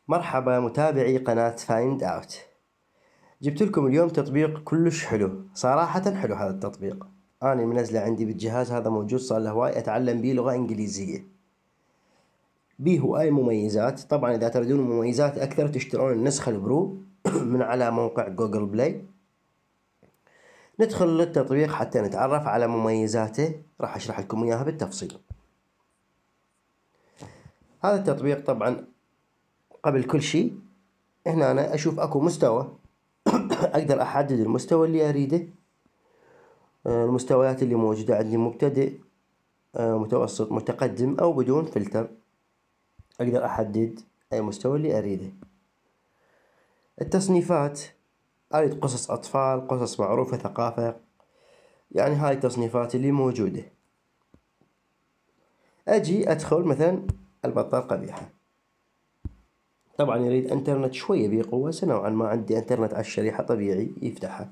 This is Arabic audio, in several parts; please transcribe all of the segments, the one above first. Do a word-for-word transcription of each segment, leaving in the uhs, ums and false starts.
مرحبا متابعي قناة فايند اوت. جبت لكم اليوم تطبيق كلش حلو، صراحة حلو هذا التطبيق. أنا منزله عندي بالجهاز هذا، موجود صار له هواي، أتعلم به لغة إنجليزية. بيه هواي مميزات. طبعا إذا تريدون مميزات أكثر تشترون النسخة البرو من على موقع جوجل بلاي. ندخل للتطبيق حتى نتعرف على مميزاته، راح أشرح لكم إياها بالتفصيل. هذا التطبيق طبعا قبل كل شيء هنا أنا أشوف أكو مستوى أقدر أحدد المستوى اللي أريده. المستويات اللي موجودة عندي مبتدئ، متوسط، متقدم أو بدون فلتر. أقدر أحدد أي مستوى اللي أريده. التصنيفات، أريد قصص أطفال، قصص معروفة، ثقافة، يعني هاي التصنيفات اللي موجودة. أجي أدخل مثلا البطة القبيحة. طبعا يريد انترنت شوية بقوة، نوعا ما عندي انترنت على الشريحة طبيعي يفتحها.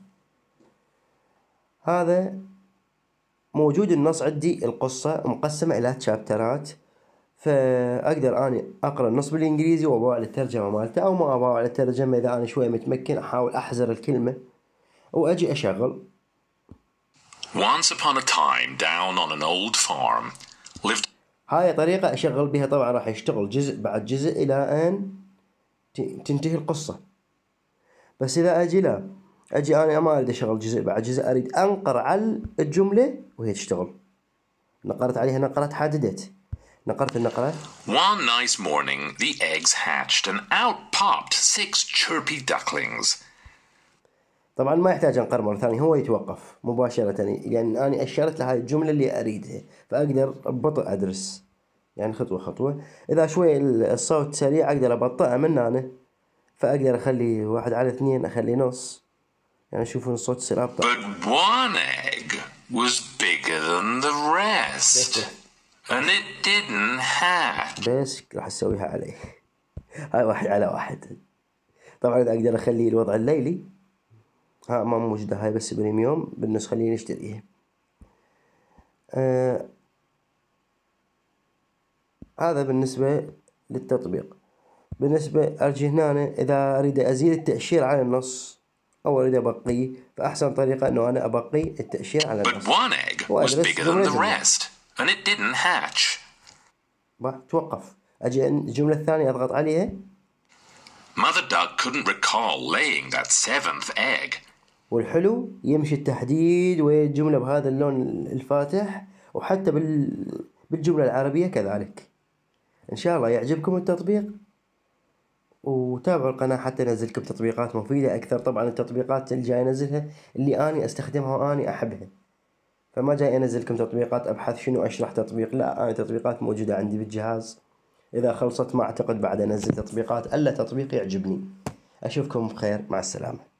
هذا موجود النص عندي، القصة مقسمة إلى تشابترات، فأقدر أني أقرأ النص بالإنجليزي وأباوع على الترجمة مالته، أو ما أباوع على الترجمة إذا أنا شوية متمكن أحاول أحزر الكلمة وأجي أشغل. Once upon a time down on an old farm lived. هاي طريقة أشغل بها، طبعا راح يشتغل جزء بعد جزء إلى أن تنتهي القصة. بس إذا أجي لا أجي أنا ما أريد أشغل جزء بعد جزء، أريد أنقر على الجملة وهي تشتغل. نقرت عليها نقرة، حددت نقرت النقرة. One nice morning the eggs hatched and out popped six chirpy ducklings. طبعا ما يحتاج أنقر مرة ثانية، هو يتوقف مباشرة، لأن أنا أشرت له هاي الجملة اللي أريدها، فأقدر ببطء أدرس، يعني خطوة خطوة. إذا شوي الصوت سريع أقدر أبطئه من هنا، فأقدر أخلي واحد على اثنين، أخلي نص، يعني شوفوا الصوت يصير أبطأ. But one egg was bigger than the rest and it didn't hatch. بس راح أسويها عليه. هاي واحد على واحد. طبعا إذا أقدر أخلي الوضع الليلي، ها ما موجودة هاي بس بريميوم بالنسخة اللي نشتريها. آه هذا بالنسبة للتطبيق. بالنسبة أرجي هنا إذا أريد أزيد التأشير على النص أو أريد أبقيه، فأحسن طريقة إنه أنا أبقي التأشير على النص. But one egg was bigger than the rest and it didn't hatch. توقف. أجي الجملة الثانية أضغط عليها. Mother duck couldn't recall laying that seventh egg. والحلو يمشي التحديد والجملة بهذا اللون الفاتح، وحتى بال بالجملة العربية كذلك. إن شاء الله يعجبكم التطبيق، وتابعوا القناة حتى أنزلكم تطبيقات مفيدة أكثر. طبعا التطبيقات اللي جاي أنزلها اللي أنا أستخدمها وأنا أحبها، فما جاي أنزلكم تطبيقات أبحث شنو أشرح تطبيق، لا، أنا تطبيقات موجودة عندي بالجهاز. إذا خلصت ما أعتقد بعد أنزل تطبيقات إلا تطبيق يعجبني. أشوفكم بخير، مع السلامة.